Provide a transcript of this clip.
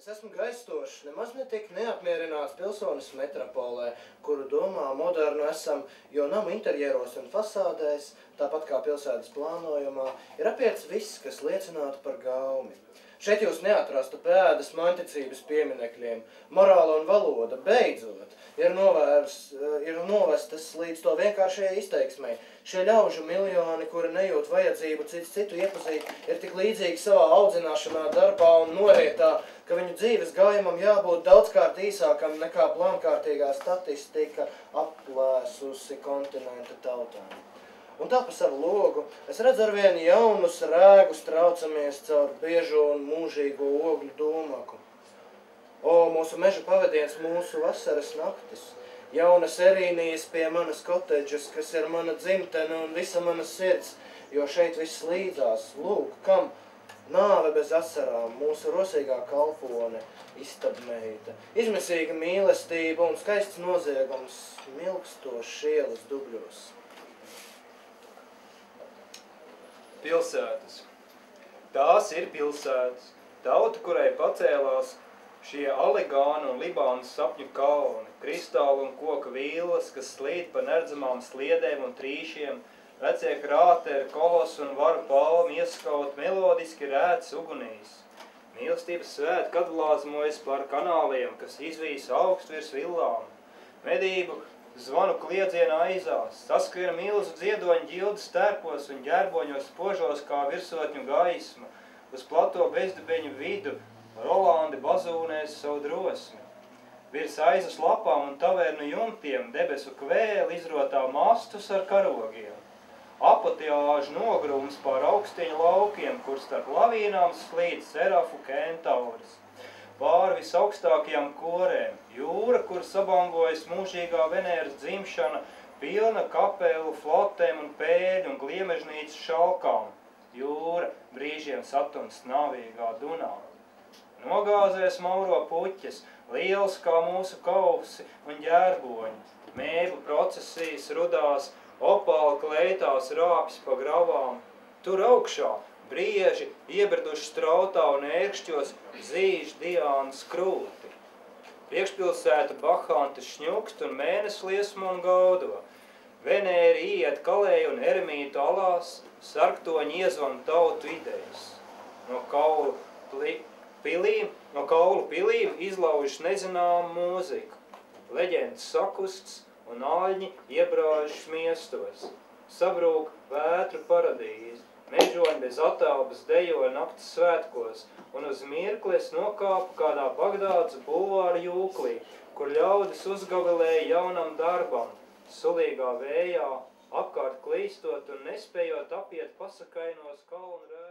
Es esmu gaistošs, nemaz netik neapmierināts pilsonis metropolē, kuru domā modernu esam, jo namu interjeros un fasādēs, tāpat kā pilsētas plānojumā, ir apiets viss, kas liecinātu par gaumi. Šeit jūs neatrastu pēdas manticības pieminekļiem. Morāla un valoda, beidzot, ir novestas līdz to vienkāršajai izteiksmei. Šie ļaužu miljoni, kuri nejūt vajadzību citu iepazīt, ir tik līdzīgi savā audzināšanā, darbā un norietā, ka viņu dzīves gājumam jābūt daudzkārt īsākam nekā plānkārtīgā statistika aplēsusi kontinenta tautām. Un tā pa savu logu es redzu arvien jaunus rēgus traucamies caur biežo un mūžīgo ogļu dūmaku. O, mūsu meža pavadiens, mūsu vasaras naktis, jaunas erīnijas pie manas kotedžas, kas ir mana dzimtene un visa mana sirds, jo šeit viss līdzās, lūk, kam nāve bez asarām, mūsu rosīgā kalpone, istabmeita, izmisīga mīlestība un skaists noziegums, milkstošs ielas dubļos. Pilsētas. Tās ir pilsētas. Tauta, kurai pacēlās šie Aligānu un Libānas sapņu kalni, kristālu un koka vīlas, kas slīd pa neredzamām sliedēm un trīšiem, vecie krāteri, kolos un varu palmi ieskaut melodiski rēts ugunīs. Mīlestības svētki atblāzmojas par kanāliem, kas izvīs augst virs villām. Medību zvanu kliedziena aizās, saskriena milzu dziedoņu ģildes tērpos un ģērboņos spožos kā virsotņu gaisma, uz plato bezdibeņu vidu Rolandi bazūnēs savu drosmi. Virs aizas lapām un tavernu jumtiem debesu kvēli izrotā mastus ar karogiem. Apoteāžu nogrūms pār augstieņu laukiem, kur starp lavīnām slīd serafu kentauris. Pāri visaugstākajām korēm, jūra, kur sabangojas mūžīgā Venēras dzimšana, pilna kapelu, flotēm un pēļu un gliemežnīcas šalkām. Jūra brīžiem satums nāvīgā Dunā. Nogāzēs mauro puķes, liels kā mūsu kausi un ģērboņi. Mēbu procesijas rudās, opāli kleitās rāpjas pa gravām. Tur augšā brieži, ieberduši strautā un ērkšķos, zīž Diānas krūti. Priekšpilsēta Bahantas šņukst un mēnesi liesmo un gaudo. Venēri iet kalēju un eremītu alās, sarktoņi iezvan tautu idejas. No kaulu pilīm izlaužas nezināma mūzika. Leģendas sakusts un āļņi iebrāžas miestos. Sabrūk vētru paradīzi. Mežoņi bez atālbas dejoja naktas svētkos, un uz mirkli es nokāpu kādā Bagdādas bulvāra jūklī, kur ļaudis uzgavilēja jaunam darbam, sulīgā vējā, apkārt klīstot un nespējot apiet pasakainos kalnu rēkus.